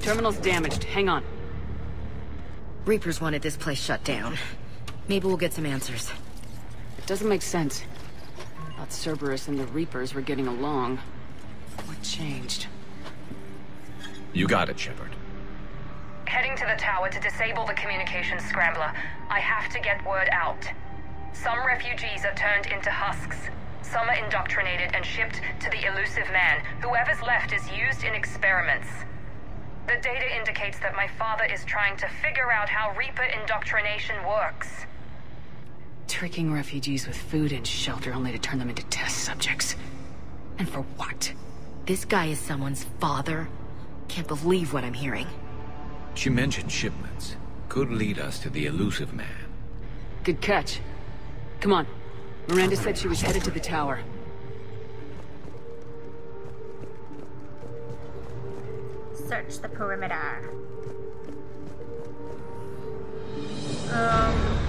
Terminal's damaged. Hang on. Reapers wanted this place shut down. Maybe we'll get some answers. It doesn't make sense. Thought Cerberus and the Reapers were getting along. What changed? You got it, Shepard. Heading to the tower to disable the communications scrambler. I have to get word out. Some refugees are turned into husks. Some are indoctrinated and shipped to the elusive man. Whoever's left is used in experiments. The data indicates that my father is trying to figure out how Reaper indoctrination works. Tricking refugees with food and shelter only to turn them into test subjects. And for what? This guy is someone's father? Can't believe what I'm hearing. She mentioned shipments. Could lead us to the elusive man. Good catch. Come on. Miranda said she was headed to the tower. Search the perimeter. Oh.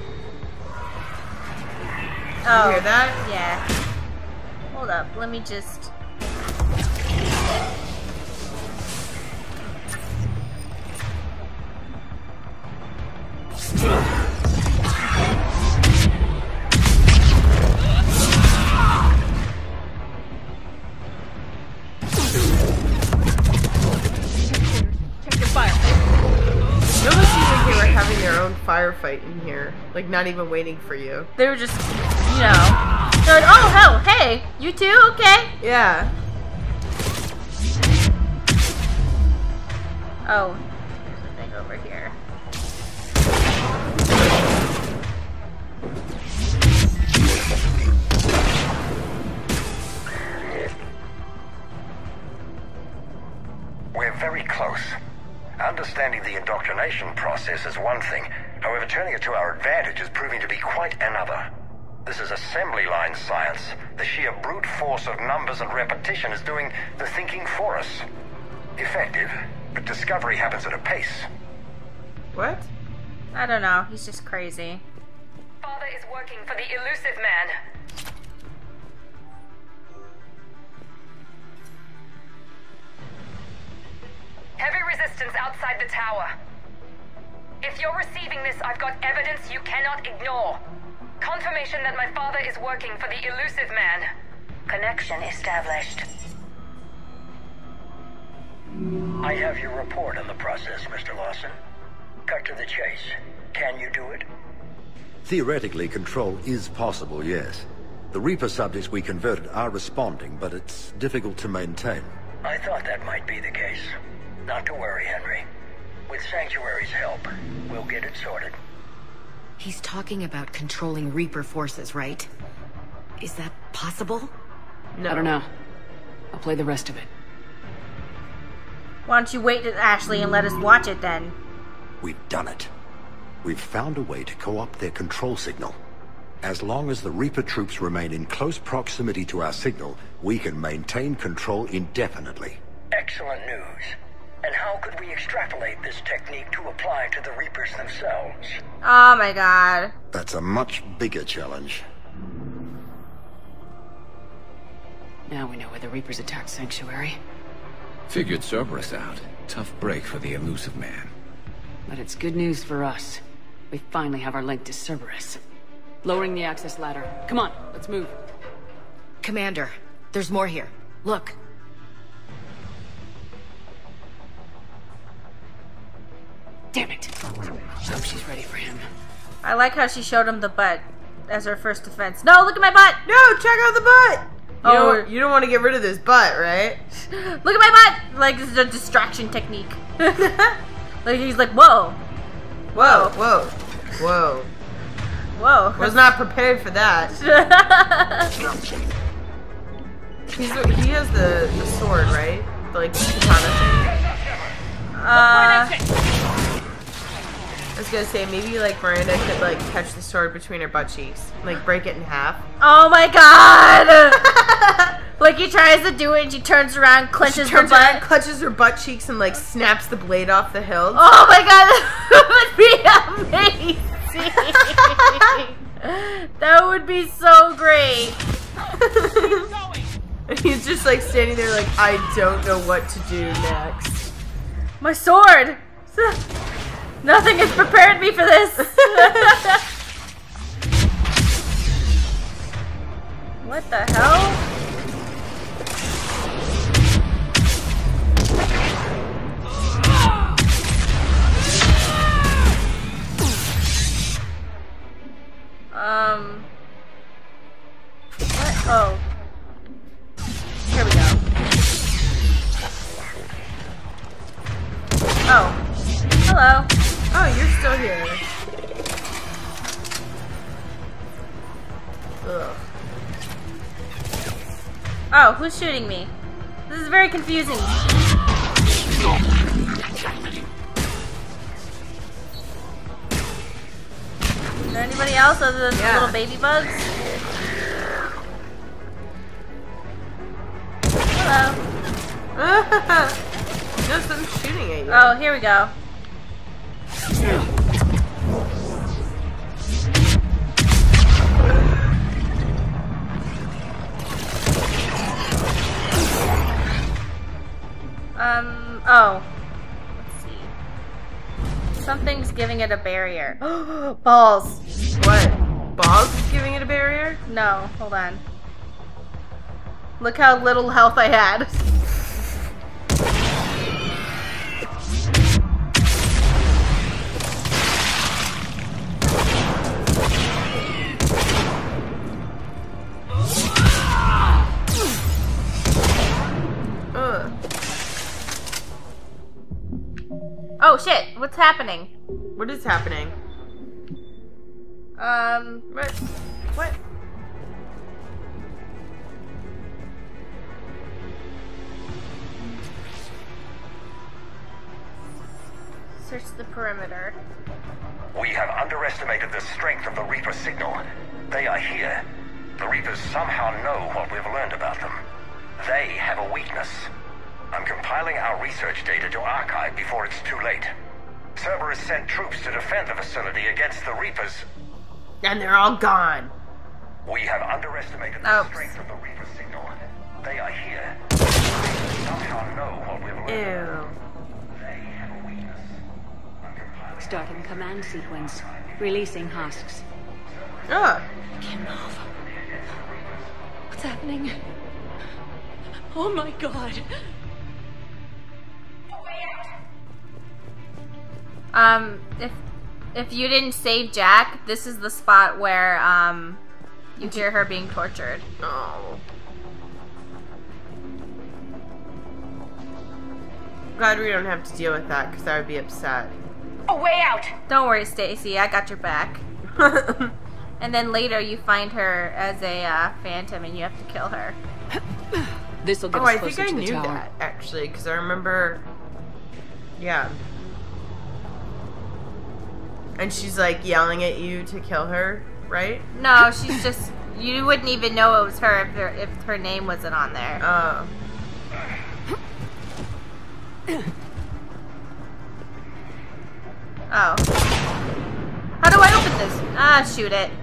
You hear that? Yeah. Hold up, let me just... Firefight in here, like not even waiting for you. They were just, you know, they're like, oh hell, hey, you too, okay? Yeah. Oh, there's a thing over here. We're very close. Understanding the indoctrination process is one thing. However, turning it to our advantage is proving to be quite another. This is assembly line science. The sheer brute force of numbers and repetition is doing the thinking for us. Effective, but discovery happens at a pace. What? I don't know. He's just crazy. Father is working for the elusive man. Heavy resistance outside the tower. If you're receiving this, I've got evidence you cannot ignore. Confirmation that my father is working for the elusive man. Connection established. I have your report on the process, Mr. Lawson. Cut to the chase. Can you do it? Theoretically, control is possible, yes. The Reaper subjects we converted are responding, but it's difficult to maintain. I thought that might be the case. Not to worry, Henry. With Sanctuary's help, we'll get it sorted. He's talking about controlling Reaper forces, right? Is that possible? No. I don't know. I'll play the rest of it. Why don't you wait, Ashley, and let us watch it then? We've done it. We've found a way to co-opt their control signal. As long as the Reaper troops remain in close proximity to our signal, we can maintain control indefinitely. Excellent news. And how could we extrapolate this technique to apply to the Reapers themselves? Oh my god. That's a much bigger challenge. Now we know why the Reapers attacked Sanctuary. Figured Cerberus out. Tough break for the elusive man. But it's good news for us. We finally have our link to Cerberus. Lowering the access ladder. Come on, let's move. Commander, there's more here. Look. Damn it. Hope she's ready for him. I like how she showed him the butt as her first defense. No, look at my butt! No, check out the butt! Oh, You don't want to get rid of this butt, right? Look at my butt! Like, this is a distraction technique. Like, he's like, whoa. Whoa, whoa, whoa. Whoa. Was not prepared for that. He has the sword, right? The, like, katana thing? I was gonna say, maybe, like, Miranda could, like, catch the sword between her butt cheeks. Like, break it in half. Oh my god! Like, he tries to do it and she turns around, clenches her butt. Clutches her butt cheeks and, like, snaps the blade off the hilt. Oh my god, that would be amazing! That would be so great! And he's just, like, standing there like, I don't know what to do next. My sword! Nothing has prepared me for this! What the hell? What? Oh. Here we go. Oh. Hello. Oh, you're still here. Ugh. Oh, who's shooting me? This is very confusing. Is there anybody else other than the little baby bugs? Hello. Just them shooting at you. Oh, here we go. Oh. Let's see. Something's giving it a barrier. Balls. What? Balls is giving it a barrier? No, hold on. Look how little health I had. Oh shit, what's happening? What is happening? What? Search the perimeter. We have underestimated the strength of the Reaper signal. They are here. The Reapers somehow know what we've learned about them. They have a weakness. I'm compiling our research data to archive before it's too late. Cerberus sent troops to defend the facility against the Reapers. And they're all gone. We have underestimated the strength of the Reaper signal. They are here. They somehow know what we've learned. Ew. They have a weakness. I'm compiling Starting command sequence. Releasing husks. Ugh. Can't move. What's happening? Oh my god. If you didn't save Jack, this is the spot where, you hear her being tortured. Oh. Glad we don't have to deal with that, because I would be upset. A way out! Don't worry, Stacy, I got your back. And then later you find her as a, phantom and you have to kill her. This'll get us I closer think I to the knew tower. that, actually, because I remember... Yeah. And she's like yelling at you to kill her, right? No, she's just... You wouldn't even know it was her if her name wasn't on there. Oh. Oh. How do I open this? Ah, shoot it.